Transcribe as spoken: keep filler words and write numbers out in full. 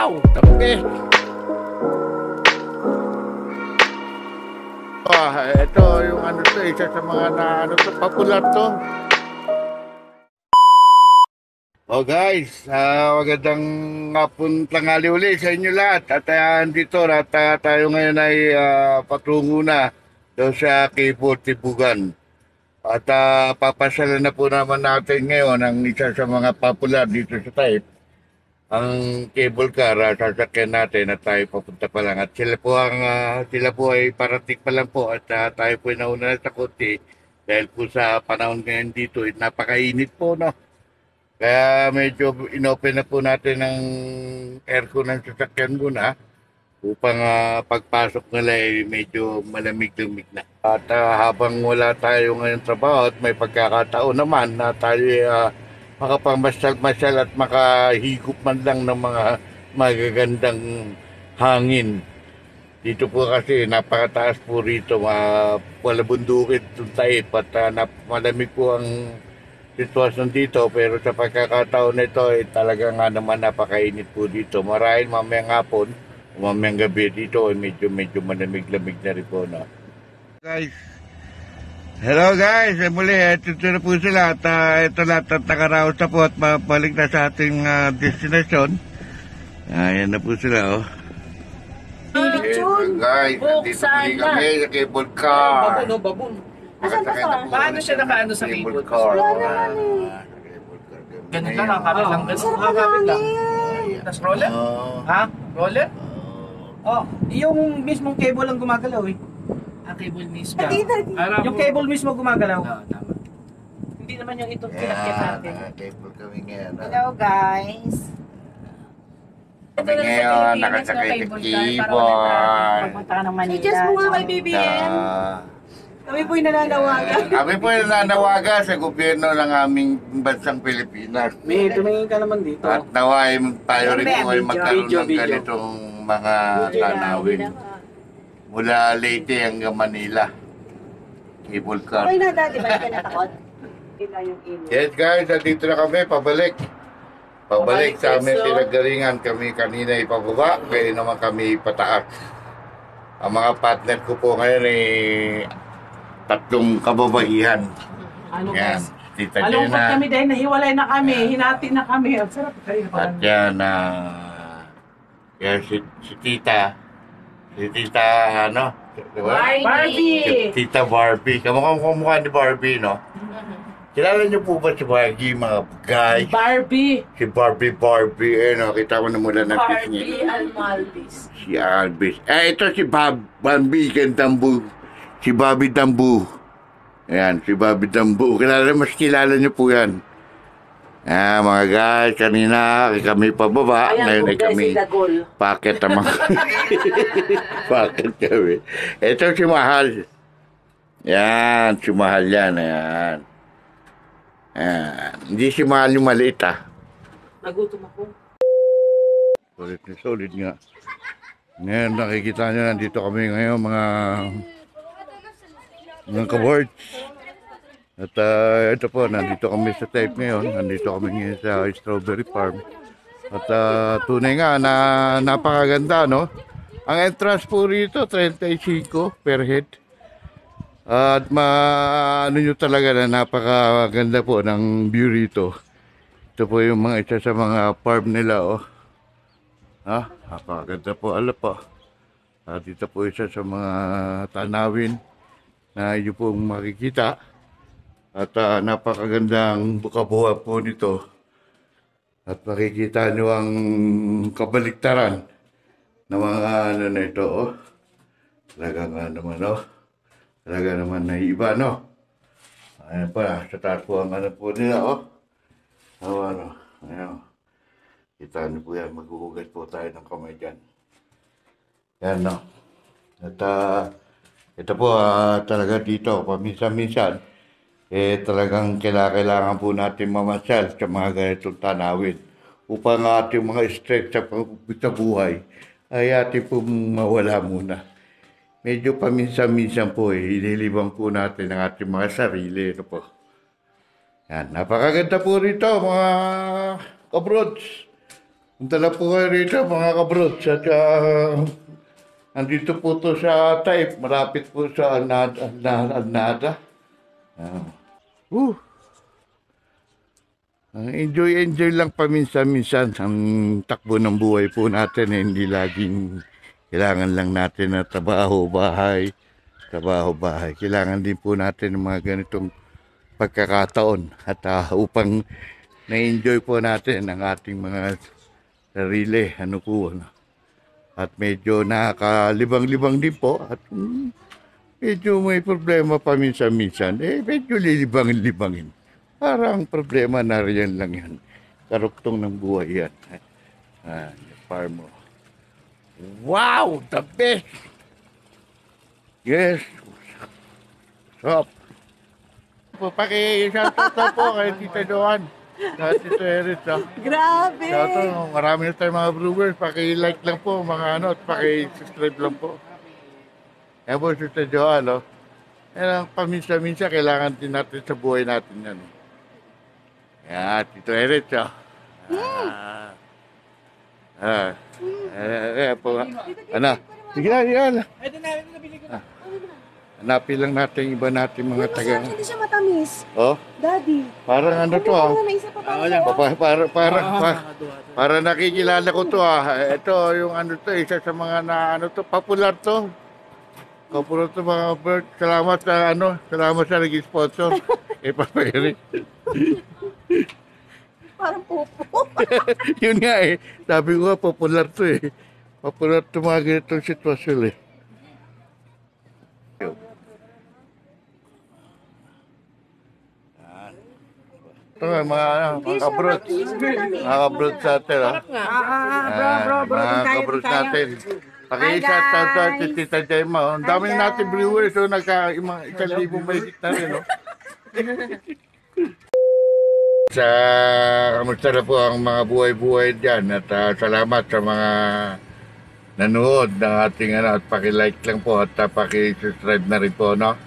Wow! Tapos ah, ito yung ano to, isa sa mga na ano to, popular to. Oh guys, uh, magandang hapon tanghali uli sa inyo lahat. At uh, dito, at uh, tayo ngayon ay uh, patungo na doon sa Cable Tibugan. At uh, papasyalan na po naman natin ngayon ang isa sa mga popular dito sa Taip. Ang cable car, uh, sasakyan natin at tayo papunta pa lang. At sila po, ang, uh, sila po ay parating pa lang po at uh, tayo po ay nauna na sa konti. Dahil po sa panahon ngayon dito, eh, napakainit po, no? Kaya medyo inopen na po natin ang aircon ng sasakyan muna upang uh, pagpasok nila ay medyo malamig-lamig na. At uh, habang wala tayo ngayon trabaho at may pagkakataon naman na tayo uh, makapamasyal-masyal at makahigop man lang ng mga magagandang hangin. Dito po kasi napakataas po rito, uh, wala bundukit itong Taip at uh, malamig po ang sitwasyon dito, pero sa pagkakataon nito ay eh, talaga nga naman napakainit po dito. Marahil mamayang hapon o mamayang gabi dito ay eh, medyo medyo malamig-lamig na rin po, no? Guys, hello guys, eh, muli, ito na po sila at uh, ito lahat at nakaraos na po at mabalik na sa ating uh, destination. Ayan na po sila, oh. Lechon, guys, nandito po kami sa cable car. Babon, oh, babon. Asan pa ka? Paano siya nakaano sa cable car? Wala naman eh. Ganun lang, nakakapit lang. Ganun, nakakapit lang. Tapos roller? Ha? Roller? Oh, yung mismong cable lang gumagalaw eh. Ah, cable mismo. Yung cable mismo gumagalaw. Oo, tama. Hindi naman yung itong kinakit natin. Cable kami ngayon. Hello guys. Kami ngayon, nakasakay sa keyboard. Pagpunta ka ng Manila. Suggest mo nga kay B B M. Kami po'y nananawagan. Kami po'y nananawagan sa gobyerno ng aming bansang Pilipinas. May tumingin ka naman dito. At naway tayo rin po ay magkaroon Video, ng video. ganitong mga tanawin. Mula Leyte hanggang Manila. Cable car. Okay na dati, balik ka na takot. Ito yung init. Yes guys, nandito na kami, pabalik. Pabalik sa aming pinagalingan. Kami kanina ipababa, kaya naman kami pataas. Ang mga partner ko po ngayon ay tatlong kababaihan. Ano Yan, guys? Tita Malungkot Jenna. kami dahil nahiwalay na kami, hinati na kami. Ang sarap kayo At parang. yan, uh, yan si, si Tita. Si Tita, ano? Diba? Barbie! Si Tita Barbie. Kamukhang kumukha ni Barbie, no? Kilala niyo po ba si Barbie, mga guys? Barbie! Si Barbie Barbie, eh, no? Kita mo na mula na Barbie Almalvis. Si Albis. Eh, ito si Bob, Bambi Tambu. Si Bobby Tambu. Ayan, si Bobby Tambu. Kilala, mas kilala niyo po yan. Ah, mga guys, kanina kami pababa. Ngayon ay kami paket naman. Paket kami. Ito si Mahal. Yan, si Mahal yan. Ayan. Ayan. Hindi si Mahal yung maliit, ah. Nagutom ako. Solid na solid nga. Ngayon nakikita nyo, nandito kami ngayon mga mga kaboards. At uh, ito po, nandito kami sa Taip ngayon. Nandito kami ngayon sa Strawberry Farm. At uh, tunay nga na napakaganda, no? Ang entrance po rito, thirty-five per head. At ma ano nyo talaga na napakaganda po ng view rito. Ito po yung mga isa sa mga farm nila, oh. Ha? Napakaganda po, ala po. At dito po isa sa mga tanawin na inyo pong makikita. At uh, napakagandang bukabuha po nito. At makikita nyo ang kabaliktaran ng mga ano na ito, oh. Talaga nga naman, oh. Talaga naman na iba, no? Ayan pa, sa taas po ang ano po nila, oh. Oh, ano, ayan. Kita nyo po yan, maghuhugas po tayo ng kamay dyan. Yan, no? At uh, ito po, uh, talaga dito, paminsan-minsan, eh talagang kailangan po natin mamasyal sa mga ganitong tanawin upang ating mga stress sa, sa buhay ay ating po mawala muna. Medyo paminsan-minsan po, eh, inilibang po natin ang ating mga sarili. Ito po. Yan, napakaganda po rito, mga kabrods. Punta na po kayo rito mga kabrots. At uh, andito po to sa Taif. Malapit po sa Alnada. Alnada. Uh, uh. Uh, enjoy, enjoy lang paminsan-minsan ang takbo ng buhay po natin. Eh, hindi laging kailangan lang natin na trabaho, bahay, trabaho, bahay. Kailangan din po natin ng mga ganitong pagkakataon at uh, upang na-enjoy po natin ang ating mga sarili. Ano po, ano. At medyo nakakalibang-libang din po at mm, medyo may problema paminsan-minsan. Eh, medyo lilibang-libangin. Parang problema na riyan lang yan. Karuktong ng buhay yan. Ah, farm mo. Wow! The best! Yes! Stop! Po, paki-shout out po kay Tita Joan. At Tito Eris. Ah. Grabe! Shout out. Marami na tayong mga viewers. Paki-like lang po mga ano at paki-subscribe lang po. Yan po Tita Joan. Oh. Yan ang paminsan-minsan kailangan din natin sa buhay natin yan. Eh. Yan, Tito Eris. Oh. Ah. Ah. Eh, eh, po. Ano? Sige na, sige na. Ito na, ito nabili ko na. Hanapin lang natin iba natin mga taga. Hindi siya matamis. Oh, Daddy. parang ano to ah. May isa pa pa. Para, para, para, para, para nakikilala ko to ah. Ito yung ano to, isa sa mga na ano to, popular to. Popular to mga bird. Salamat sa ano, salamat sa nag-sponsor. Eh, Papa Eric. Parang pupo. Yun nga eh. Sabi ko nga, popular to eh. Popular to mga ganitong sitwasyon eh. Ito nga, mga, mga kabrot. Mga kabrot sa atin, ha? Ah, ah, bro, bro, bro. Mga Tayo, kabrot tayo. natin. Pakisa sa sa Tita Jemma. oh. Ang dami na natin viewers, so nagka ima- isang libo may na rin, no? Sa kamusta na po ang mga buhay-buhay dyan at ah, salamat sa mga nanood ng ating ano at paki-like lang po at uh, paki-subscribe na rin po, no?